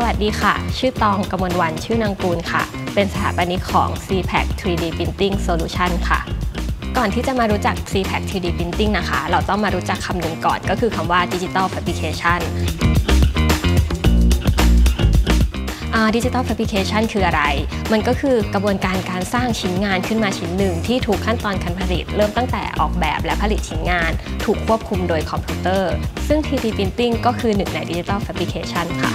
วัสดีค่ะชื่อตองกมลวรรณชื่อนางกูลค่ะเป็นสถาปนิกของ CPAC 3D Printing Solution ค่ะก่อนที่จะมารู้จัก CPAC 3D Printing นะคะเราต้องมารู้จักคำหนึ่งก่อนก็คือคำว่า Digital Fabrication Digital Fabrication คืออะไรมันก็คือกระบวนการสร้างชิ้นงานขึ้นมาชิ้นหนึ่งที่ถูกขั้นตอนการผลิตเริ่มตั้งแต่ออกแบบและผลิตชิ้นงานถูกควบคุมโดยคอมพิวเตอร์ซึ่ง 3D Printing ก็คือหนึ่งใน Digital Fabrication ค่ะ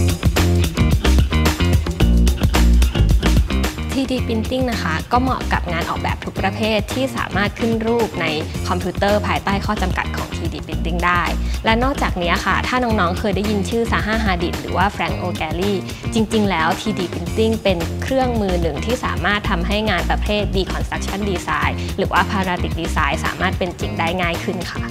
3D Printing นะคะก็เหมาะกับงานออกแบบทุกประเภทที่สามารถขึ้นรูปในคอมพิวเตอร์ภายใต้ข้อจำกัดของ 3D Printing ได้และนอกจากนี้ค่ะถ้าน้องๆเคยได้ยินชื่อซาฮา ฮาดิดหรือว่าแฟรงค์ โอแกลีจริงๆแล้ว 3D Printing เป็นเครื่องมือหนึ่งที่สามารถทำให้งานประเภท Deconstruction Design หรือว่า Parametric Design สามารถเป็นจริงได้ง่ายขึ้นค่ะ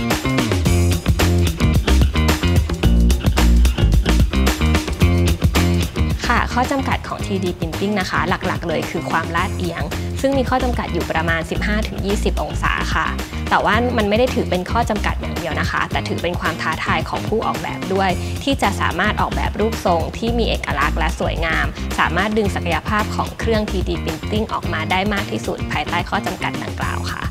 ข้อจำกัดของ 3D Printing นะคะหลักๆเลยคือความลาดเอียงซึ่งมีข้อจำกัดอยู่ประมาณ 15-20 องศาค่ะแต่ว่ามันไม่ได้ถือเป็นข้อจำกัดอย่างเดียวนะคะแต่ถือเป็นความท้าทายของผู้ออกแบบด้วยที่จะสามารถออกแบบรูปทรงที่มีเอกลักษณ์และสวยงามสามารถดึงศักยภาพของเครื่อง 3D Printing ออกมาได้มากที่สุดภายใต้ข้อจำกัดดังกล่าวค่ะ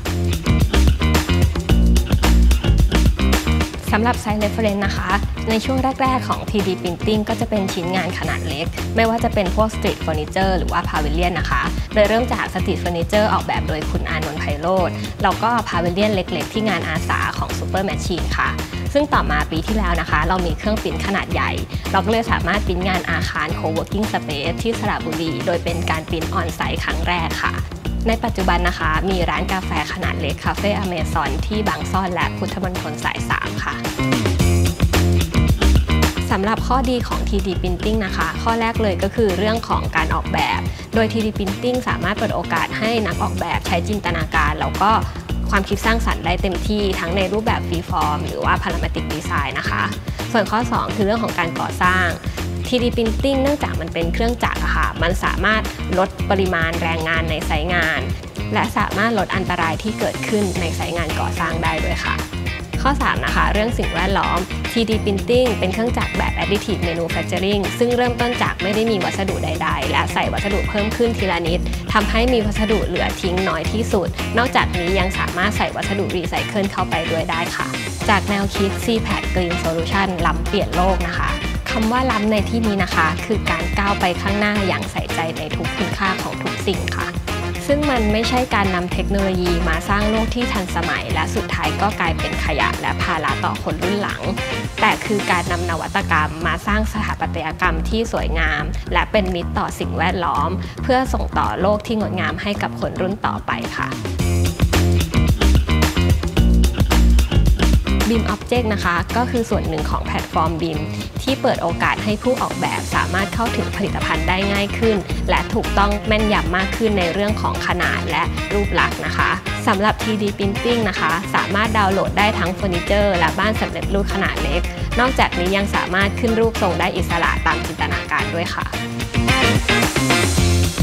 สำหรับ Size Reference นะคะในช่วงแรกๆของ 3D Printing ก็จะเป็นชิ้นงานขนาดเล็กไม่ว่าจะเป็นพวก Street Furniture หรือว่า Pavilion นะคะโดยเริ่มจาก Street Furniture ออกแบบโดยคุณอานนท์ ไพโรจน์แล้วก็ Pavilion เล็กๆที่งานอาสาของ Super Machine ค่ะซึ่งต่อมาปีที่แล้วนะคะเรามีเครื่องปริ้นขนาดใหญ่เราก็เลยสามารถปริ้นงานอาคาร Co-working Space ที่สระบุรีโดยเป็นการปริ้นออนไซต์ครั้งแรกค่ะในปัจจุบันนะคะมีร้านกาแฟขนาดเล็กคาเฟ่อเมซอนที่บางซ่อนและพุทธมณฑลสาย 3 ค่ะสำหรับข้อดีของ 3D Printing นะคะข้อแรกเลยก็คือเรื่องของการออกแบบโดย 3D Printing สามารถเปิดโอกาสให้นักออกแบบใช้จินตนาการแล้วก็ความคิดสร้างสรรค์ได้เต็มที่ทั้งในรูปแบบฟรีฟอร์มหรือว่า Parametric Design นะคะส่วนข้อ2คือเรื่องของการก่อสร้าง 3D Printing เนื่องจากมันเป็นเครื่องจักรค่ะมันสามารถลดปริมาณแรงงานในไซต์งานและสามารถลดอันตรายที่เกิดขึ้นในไซต์งานก่อสร้างได้ด้วยค่ะข้อ3นะคะเรื่องสิ่งแวดล้อม 3D Printing เป็นเครื่องจักรแบบ Additive Manufacturing ซึ่งเริ่มต้นจากไม่ได้มีวัสดุใดๆและใส่วัสดุเพิ่มขึ้นทีละนิดทำให้มีวัสดุเหลือทิ้งน้อยที่สุดนอกจากนี้ยังสามารถใส่วัสดุรีไซเคิลเข้าไปด้วยได้ค่ะจากแนวคิด CPAC Green Solution ล้ำเปลี่ยนโลกนะคะคำว่าล้ำในที่นี้นะคะคือการก้าวไปข้างหน้าอย่างใส่ใจในทุกคุณค่าของทุกสิ่งค่ะซึ่งมันไม่ใช่การนำเทคโนโลยีมาสร้างโลกที่ทันสมัยและสุดท้ายก็กลายเป็นขยะและภาระต่อคนรุ่นหลังแต่คือการนำนวัตกรรมมาสร้างสถาปัตยกรรมที่สวยงามและเป็นมิตรต่อสิ่งแวดล้อมเพื่อส่งต่อโลกที่งดงามให้กับคนรุ่นต่อไปค่ะBIM Object นะคะก็คือส่วนหนึ่งของแพลตฟอร์ม BIM ที่เปิดโอกาสให้ผู้ออกแบบสามารถเข้าถึงผลิตภัณฑ์ได้ง่ายขึ้นและถูกต้องแม่นยำมากขึ้นในเรื่องของขนาดและรูปลักษณ์นะคะสำหรับ 3D Printing นะคะสามารถดาวน์โหลดได้ทั้งเฟอร์นิเจอร์และบ้านสำเร็จรูปขนาดเล็กนอกจากนี้ยังสามารถขึ้นรูปทรงได้อิสระตามจินตนาการด้วยค่ะ